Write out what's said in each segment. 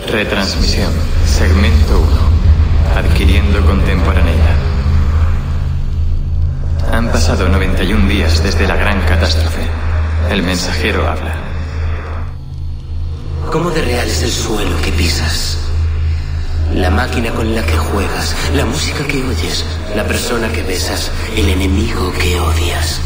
Retransmisión. Segmento 1. Adquiriendo contemporaneidad. Han pasado 91 días desde la gran catástrofe. El mensajero habla. ¿Cómo de real es el suelo que pisas? La máquina con la que juegas, la música que oyes, la persona que besas, el enemigo que odias.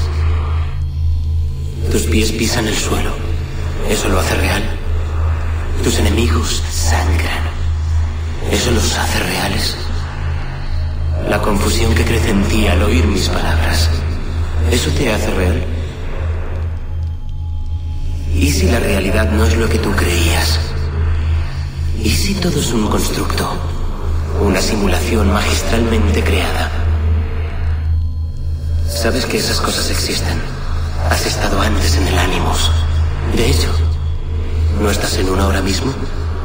Tus pies pisan el suelo. ¿Eso lo hace real? Tus enemigos sangran. ¿Eso los hace reales? La confusión que crece en ti al oír mis palabras, ¿eso te hace real? ¿Y si la realidad no es lo que tú creías? ¿Y si todo es un constructo? Una simulación magistralmente creada. Sabes que esas cosas existen. Has estado antes en el Animus. De hecho, ¿no estás en uno ahora mismo?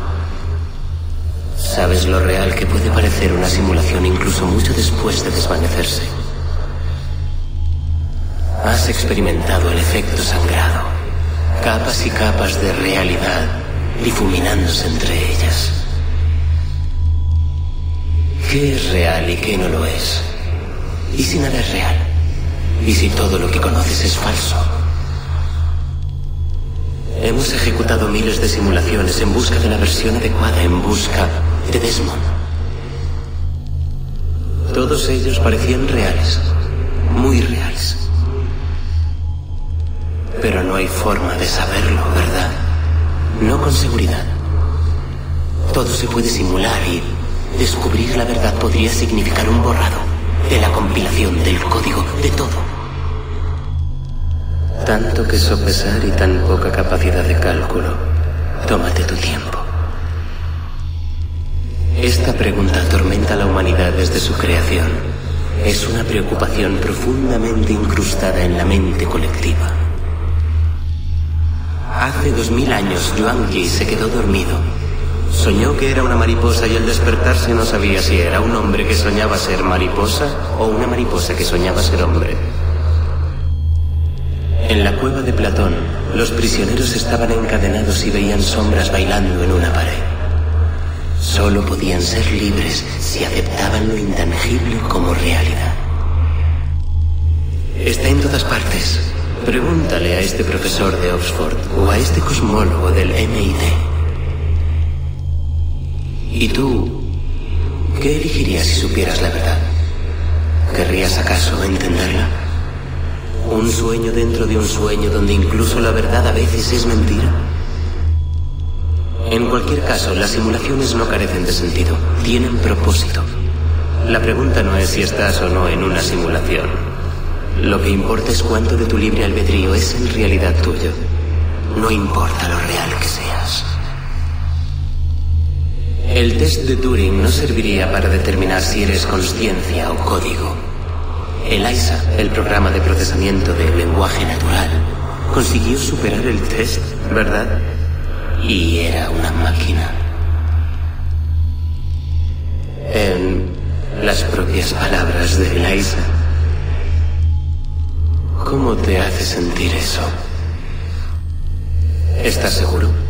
¿Sabes lo real que puede parecer una simulación incluso mucho después de desvanecerse? Has experimentado el efecto sangrado. Capas y capas de realidad difuminándose entre ellas. ¿Qué es real y qué no lo es? ¿Y si nada es real? ¿Y si todo lo que conoces es falso? Hemos ejecutado miles de simulaciones en busca de la versión adecuada, en busca de Desmond. Todos ellos parecían reales, muy reales. Pero no hay forma de saberlo, ¿verdad? No con seguridad. Todo se puede simular y descubrir la verdad podría significar un borrado de la compilación, del código, de todo. Tanto que sopesar y tan poca capacidad de cálculo. Tómate tu tiempo. Esta pregunta atormenta a la humanidad desde su creación. Es una preocupación profundamente incrustada en la mente colectiva. Hace 2000 años, Yuan Yi se quedó dormido. Soñó que era una mariposa y al despertarse no sabía si era un hombre que soñaba ser mariposa o una mariposa que soñaba ser hombre. En la cueva de Platón, los prisioneros estaban encadenados y veían sombras bailando en una pared. Solo podían ser libres si aceptaban lo intangible como realidad. Está en todas partes. Pregúntale a este profesor de Oxford o a este cosmólogo del MIT. ¿Y tú qué elegirías si supieras la verdad? ¿Querrías acaso entenderla? ¿Un sueño dentro de un sueño donde incluso la verdad a veces es mentira? En cualquier caso, las simulaciones no carecen de sentido, tienen propósito. La pregunta no es si estás o no en una simulación. Lo que importa es cuánto de tu libre albedrío es en realidad tuyo. No importa lo real que seas. El test de Turing no serviría para determinar si eres consciencia o código. ELIZA, el programa de procesamiento del lenguaje natural, consiguió superar el test, ¿verdad? Y era una máquina. En las propias palabras de ELIZA. ¿Cómo te hace sentir eso? ¿Estás seguro?